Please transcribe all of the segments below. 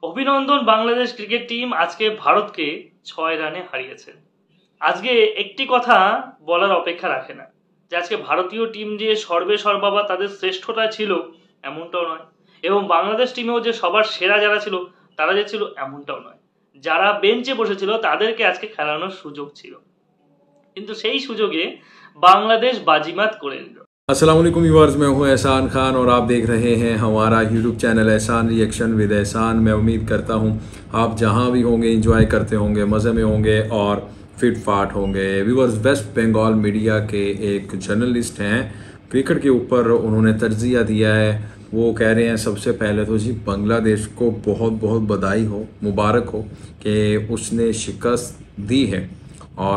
অভিনন্দন Bangladesh cricket team আজকে ভারতকে 6 রানে হারিয়েছে। আজকে একটি কথা বলার অপেক্ষা রাখে না যে আজকে ভারতীয় টিম যে সর্বে সর্বাবা তাদের শ্রেষ্ঠতা ছিল এমনটাও নয়, এবং বাংলাদেশ টিমেও যে সবার সেরা যারা ছিল তারা যে ছিল এমনটাও নয়। যারা বেঞ্চে বসেছিল তাদেরকে আজকে খেলানোর সুযোগ ছিল, কিন্তু সেই সুযোগে বাংলাদেশ বাজিমাত করে নিল। अस्सलाम वालेकुम व्यूअर्स, मैं हूं एहसान खान और आप देख रहे हैं हमारा YouTube channel Ehsan reaction with Ehsan. मैं उम्मीद करता हूं आप जहां भी होंगे एंजॉय करते होंगे, मज़े में होंगे और फिट फाट होंगे। व्यूअर्स, वेस्ट बंगाल मीडिया के एक जर्नलिस्ट हैं, क्रिकेट के ऊपर उन्होंने तज्जिया दिया है। वो कह रहे हैं सबसे पहले तो जी बांग्लादेश को बहुत बहुत बधाई हो, मुबारक हो कि उसने शिकस्त दी है और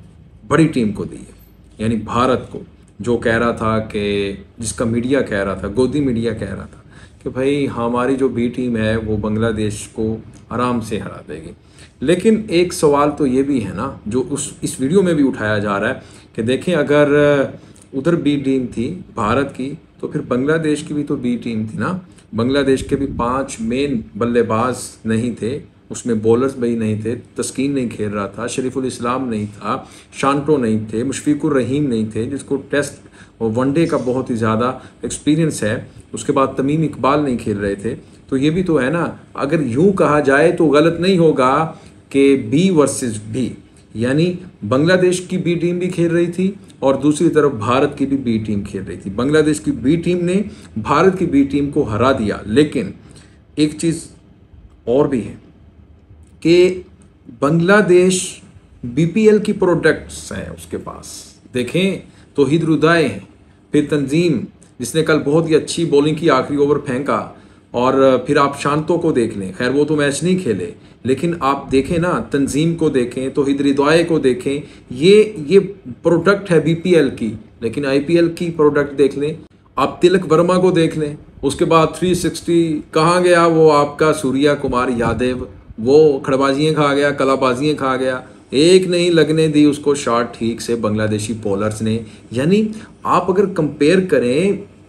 बड़ी टीम को दी है, यानी भारत को। जो कह रहा था कि जिसका मीडिया कह रहा था, गोदी मीडिया कह रहा था कि भाई हमारी जो बी टीम है वो बांग्लादेश को आराम से हरा देगी। लेकिन एक सवाल तो ये भी है ना, जो इस वीडियो में भी उठाया जा रहा है कि देखें अगर उधर बी टीम थी भारत की तो फिर बांग्लादेश की भी तो बी टीम थी ना। बांग्लादेश के भी 5 मेन बल्लेबाज नहीं थे, उसमें बॉलर्स भी नहीं थे। तस्कीन नहीं खेल रहा था, शरीफुल इस्लाम नहीं था, शांटो नहीं थे, मुशफिकुर रहीम नहीं थे जिसको टेस्ट और वनडे का बहुत ही ज़्यादा एक्सपीरियंस है। उसके बाद तमीम इकबाल नहीं खेल रहे थे। तो ये भी तो है ना, अगर यूं कहा जाए तो गलत नहीं होगा कि बी वर्सेस बी, यानी बांग्लादेश की बी टीम भी खेल रही थी और दूसरी तरफ भारत की भी बी टीम खेल रही थी। बांग्लादेश की बी टीम ने भारत की बी टीम को हरा दिया। लेकिन एक चीज़ और भी है कि बांग्लादेश बीपीएल की प्रोडक्ट्स हैं उसके पास। देखें तो हिदरुदाय हैं, फिर तंजीम जिसने कल बहुत ही अच्छी बॉलिंग की, आखिरी ओवर फेंका, और फिर आप शांतो को देख लें, खैर वो तो मैच नहीं खेले, लेकिन आप देखें ना, तंजीम को देखें तो हिदरुदाय को देखें, ये प्रोडक्ट है बीपीएल की। लेकिन आईपीएल की प्रोडक्ट देख लें, आप तिलक वर्मा को देख लें, उसके बाद 360 कहाँ गया वो आपका सूर्या कुमार यादव, वो खड़बाजियाँ खा गया, कलाबाजियाँ खा गया, एक नहीं लगने दी उसको शॉट ठीक से बांग्लादेशी बॉलर्स ने। यानी आप अगर कंपेयर करें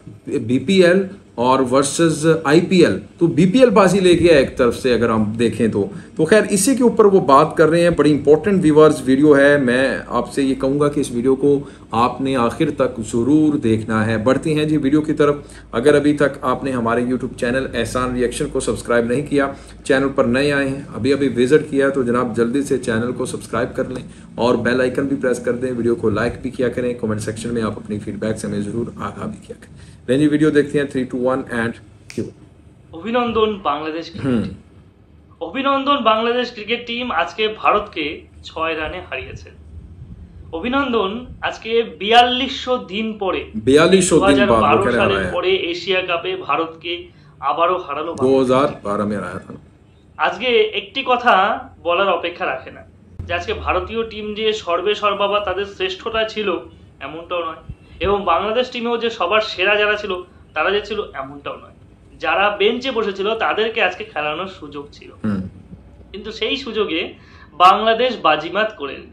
बीपीएल और वर्सेस आईपीएल तो बीपीएल बाजी ले गया एक तरफ से अगर हम देखें तो खैर इसी के ऊपर वो बात कर रहे हैं। बड़ी इंपॉर्टेंट व्यूअर्स वीडियो है, मैं आपसे ये कहूँगा कि इस वीडियो को आपने आखिर तक ज़रूर देखना है। बढ़ते हैं जी वीडियो की तरफ। अगर अभी तक आपने हमारे यूट्यूब चैनल एहसान रिएक्शन को सब्सक्राइब नहीं किया, चैनल पर नए आए हैं, अभी विजिट किया तो जनाब जल्दी से चैनल को सब्सक्राइब कर लें और बेल आइकन भी प्रेस कर दें। वीडियो को लाइक भी किया करें, कमेंट सेक्शन में आप अपनी फीडबैक से हमें ज़रूर आगाह भी किया करें। लेंगे वीडियो देखते हैं 3, 2, 1 एंड क्यू। অভিনন্দন বাংলাদেশ ক্রিকেট টিম, অভিনন্দন বাংলাদেশ ক্রিকেট টিম আজকে ভারতকে 6 রানে হারিয়েছে। অভিনন্দন আজকে 4200 দিন পরে, 4200 दिन बाद 2012 সালের পরে এশিয়া কাপে ভারতকে আবারও হারালো 2012 में हराया था। আজকে একটি কথা বলার অপেক্ষা রাখে না যে আজকে ভারতীয় টিম যে সর্বে সর্বাবা তাদের শ্রেষ্ঠতা ছিল এমনটাও নয়, এবং বাংলাদেশ টিমেও যে সবার সেরা যারা ছিল তারা যে ছিল এমনটাও নয়। যারা বেঞ্চে বসেছিল তাদেরকে আজকে খেলানোর সুযোগ ছিল, কিন্তু সেই সুযোগে বাংলাদেশ বাজিমাত করে নিল।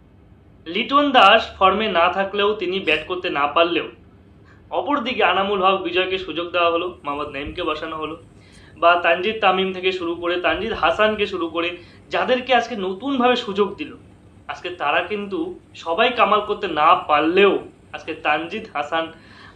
লিটন দাস ফর্মে না থাকলেও, তিনি ব্যাট করতে না পারলেও, অপরদিকে আনামুল হক বিজয়কে সুযোগ দেওয়া হলো, মোহাম্মদ নাইমকে বসানো হলো, বা তানজিদ তামিম থেকে শুরু করে তানজিদ হাসানকে শুরু করে যাদেরকে আজকে নতুনভাবে সুযোগ দিল, আজকে তারা কিন্তু সবাই কামাল করতে না পারলেও আজকে তানজিদ হাসান,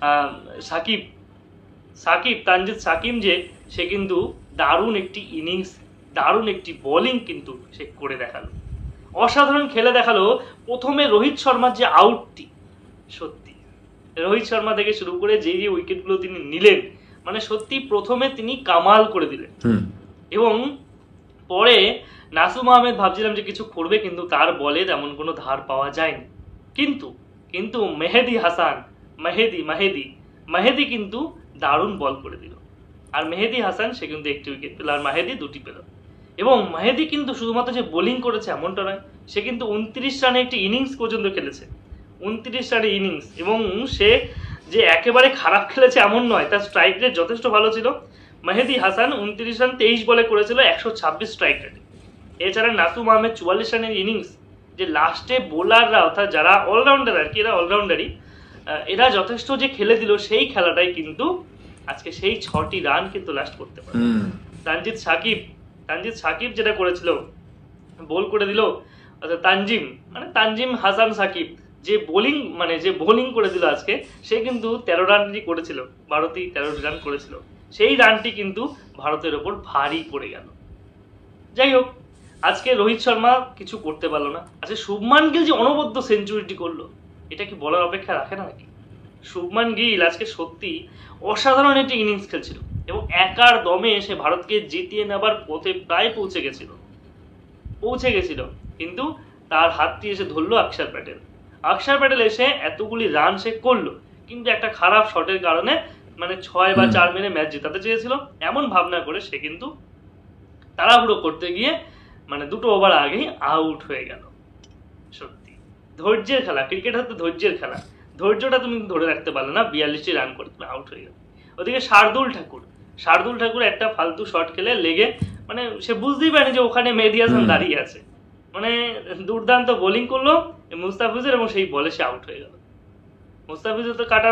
তানজিদ সাকিব যে সে কিন্তু দারুণ একটি ইনিংস, দারুণ একটি বোলিং কিন্তু সে করে দেখালো, অসাধারণ খেলে দেখালো। প্রথমে রোহিত শর্মার যে আউটটি, সত্যি রোহিত শর্মা থেকে শুরু করে যে উইকেটগুলো তিনি নিলেন, মানে সত্যি প্রথমে তিনি কামাল করে দিলেন। এবং পরে নাসুম আহমেদ ভাবছিলাম যে কিছু করবে, কিন্তু তার বলে তেমন কোনো ধার পাওয়া যায়নি। কিন্তু মেহেদি হাসান, মেহেদি কিন্তু দারুণ বল করে দিল। আর মেহেদি হাসান সে কিন্তু একটি উইকেট পেল, আর মাহেদি 2টি পেল। এবং মেহেদি কিন্তু শুধুমাত্র যে বোলিং করেছে এমনটা নয়, সে কিন্তু 29 রানে একটি ইনিংস পর্যন্ত খেলেছে, 29 রানের ইনিংস। এবং সে যে একেবারে খারাপ খেলেছে এমন নয়, তার স্ট্রাইক রেট যথেষ্ট ভালো ছিল। মেহেদি হাসান 29 রান 23 বলে করেছিল 126 স্ট্রাইক রেটে। এছাড়া নাসুম আহমেদ 44 রানের ইনিংস, যে লাস্টে বোলাররা অর্থাৎ যারা অলরাউন্ডার আর কি, এরা অলরাউন্ডারই, এরা যথেষ্ট যে খেলে দিল সেই খেলাটাই কিন্তু আজকে সেই 6টি রান কিন্তু লাস্ট করতে পারে। তানজিদ সাকিব তানজিদ সাকিব যেটা করেছিল, বল করে দিল তানজিম, মানে তানজিম হাসান সাকিব যে বোলিং করে দিল আজকে, সে কিন্তু 13 রানই করেছিল, ভারতই 13 রান করেছিল, সেই রানটি কিন্তু ভারতের ওপর ভারী পড়ে গেল। যাই হোক, আজকে রোহিত শর্মা কিছু করতে পারলো না। আজকে শুভমান গিল যে অনবদ্য সেঞ্চুরিটি করলো, এটা কি বলার অপেক্ষা রাখে না নাকি? শুভমান গিল আজকে সত্যি অসাধারণ একটি ইনিংস খেলছিল এবং একার দমে এসে ভারতকে জিতিয়ে নেবার পথে প্রায় পৌঁছে গেছিল, কিন্তু তার হাতটি এসে ধরলো অক্ষর প্যাটেল এসে এতগুলি রান সে করলো, কিন্তু একটা খারাপ শটের কারণে 6 বা 4 মেরে ম্যাচ জেতাতে চেয়েছিল, এমন ভাবনা করে সে কিন্তু তাড়াহুড়ো করতে গিয়ে 2 ওভার আগেই আউট হয়ে গেল। সত্যি ধৈর্যের খেলা, ক্রিকেট হচ্ছে ধৈর্যের খেলা, ধৈর্যটা তুমি ধরে রাখতে পারলে না, 42টি রান করে তুমি আউট হয়ে গেল। ওদিকে শার্দুল ঠাকুর একটা ফালতু শট খেলে লেগে সে বুঝতেই পারেনি যে ওখানে মেহেদী হাসান দাঁড়িয়ে আছে, দুর্দান্ত বোলিং করলো মুস্তাফিজের এবং সেই বলে সে আউট হয়ে গেল। মুস্তাফিজের তো কাটিং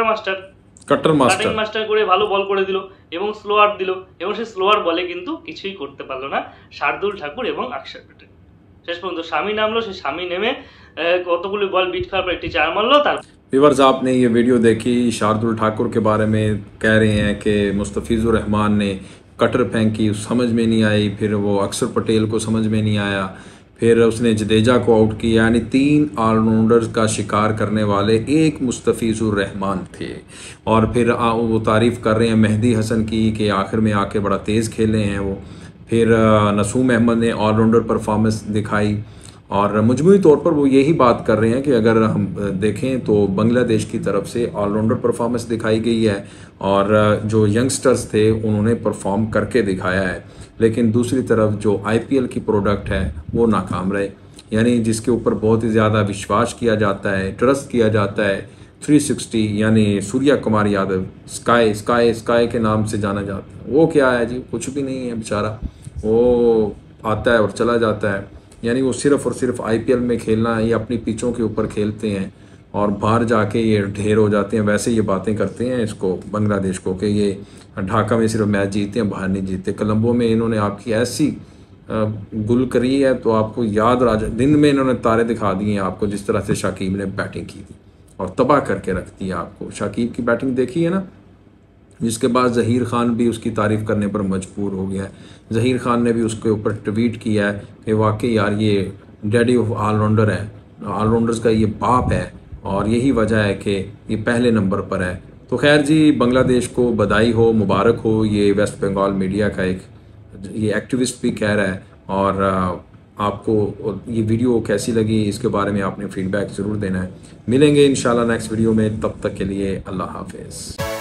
মাস্টার করে ভালো বল করে দিল এবং স্লোয়ার দিল, এবং সেই স্লোয়ার বলে কিন্তু কিছুই করতে পারলো না শার্দুল ঠাকুর এবং অক্ষর প্যাটেল। শেষ পর্যন্ত শামি নামলো, সে শামি নেমে কতগুলি বল বিট খাওয়ার পর একটি 4 মারলো। তার व्यूअर्स, आपने ये वीडियो देखी, शार्दुल ठाकुर के बारे में कह रहे हैं कि मुस्तफिजुर रहमान ने कटर फेंकी, समझ में नहीं आई, फिर वो अक्षर पटेल को समझ में नहीं आया, फिर उसने जडेजा को आउट किया, यानी 3 ऑलराउंडर्स का शिकार करने वाले एक मुस्तफिजुर रहमान थे। और फिर वो तारीफ़ कर रहे हैं मेहदी हसन की कि आखिर में आके बड़ा तेज़ खेले हैं वो। फिर नसूम अहमद ने ऑलराउंडर परफॉर्मेंस दिखाई, और मजमूई तौर पर वो यही बात कर रहे हैं कि अगर हम देखें तो बांग्लादेश की तरफ से ऑलराउंडर परफॉर्मेंस दिखाई गई है, और जो यंगस्टर्स थे उन्होंने परफॉर्म करके दिखाया है, लेकिन दूसरी तरफ जो IPL की प्रोडक्ट है वो नाकाम रहे, यानी जिसके ऊपर बहुत ही ज़्यादा विश्वास किया जाता है, ट्रस्ट किया जाता है। 360 यानी सूर्या कुमार यादव, स्काई के नाम से जाना जाता है, वो क्या है जी? कुछ भी नहीं है बेचारा, वो आता है और चला जाता है। यानी वो सिर्फ़ और सिर्फ IPL में खेलना है, ये अपनी पिचों के ऊपर खेलते हैं और बाहर जाके ये ढेर हो जाते हैं। वैसे ये बातें करते हैं इसको बांग्लादेश को कि ये ढाका में सिर्फ मैच जीते हैं, बाहर नहीं जीते। कोलंबो में इन्होंने आपकी ऐसी गुल करी है तो आपको याद दिन में इन्होंने तारे दिखा दिए हैं आपको, जिस तरह से शाकिब ने बैटिंग की थी और तबाह करके रख दी आपको। शाकिब की बैटिंग देखी है ना, जिसके बाद ज़हीर ख़ान भी उसकी तारीफ़ करने पर मजबूर हो गया है। ज़हीर ख़ान ने भी उसके ऊपर ट्वीट किया है कि वाकई यार ये डैडी ऑफ ऑलराउंडर है, ऑलराउंडर्स का ये बाप है, और यही वजह है कि ये पहले नंबर पर है। तो खैर जी, बांग्लादेश को बधाई हो, मुबारक हो, ये वेस्ट बंगाल मीडिया का एक ये एक्टिविस्ट भी कह रहा है। और आपको ये वीडियो कैसी लगी इसके बारे में आपने फीडबैक ज़रूर देना है। मिलेंगे इंशाल्लाह नेक्स्ट वीडियो में, तब तक के लिए अल्लाह हाफिज़।